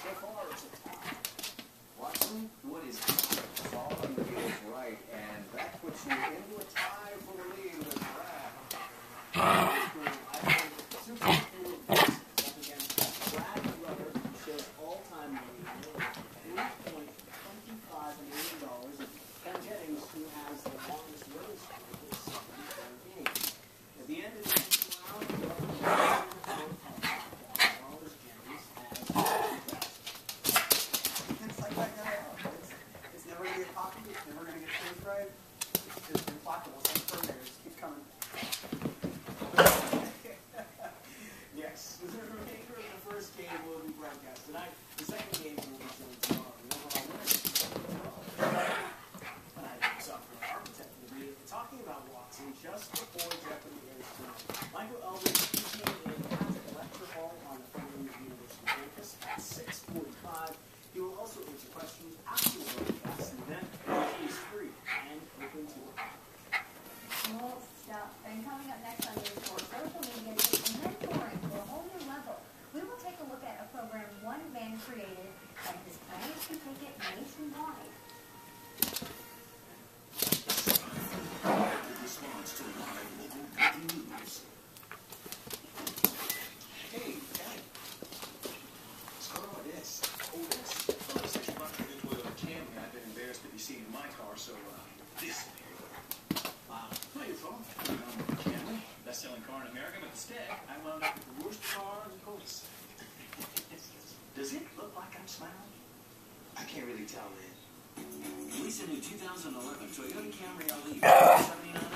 So far, it's a tie. Watson, what is it's all on the field is right, and that puts you into a tie for the lead with Brad. Super cool up against Brad Brother, shares all-time lead $3.25 million. Ken Jennings, who has the longest winning streak, is second in the game. At the end of the round, it's like that guy out. It's never going to get poppy. It's never going to get stage right. It's just implacable. It's like Terminator. Just keep coming. Yes. The remainder of the first game will be broadcast tonight. The second game will be shown tomorrow. The overall winner is but I think it's up for an architect to be talking about Watson just before Jeopardy airs tonight. Michael Elder is teaching in Patrick Lecture Hall on the Fordham University campus at 6:45. He will also answer questions after the broadcast, and then he is free and open to it. Cool stuff. And coming up next on News 4, social media takes mentoring to a whole new level. We will take a look at a program one man created and his plans to take it nationwide. Response to live local breaking news. Hey, Daddy. What's going on with this? Oh, this. Well, I said you brought me the Toyota Camry. I've been embarrassed to be seen in my car, so, this. Wow. Where are you from? Camry. Best-selling car in America, but instead, I wound up with the worst car in the coast. Does it look like I'm smiling? I can't really tell, man. Release a new 2011 Toyota Camry LE for $79.